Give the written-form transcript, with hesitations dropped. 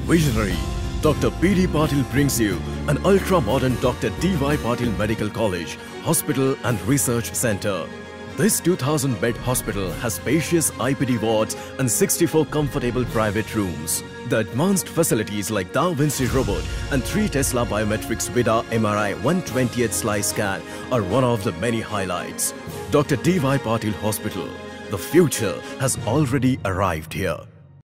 Visionary, Dr. P.D. Patil brings you an ultra-modern Dr. D.Y. Patil Medical College, Hospital and Research Center. This 2,000-bed hospital has spacious IPD wards and 64 comfortable private rooms. The advanced facilities like Da Vinci robot and 3 Tesla Biometrics Vida MRI 1/20th slice scan are one of the many highlights. Dr. D.Y. Patil Hospital. The future has already arrived here.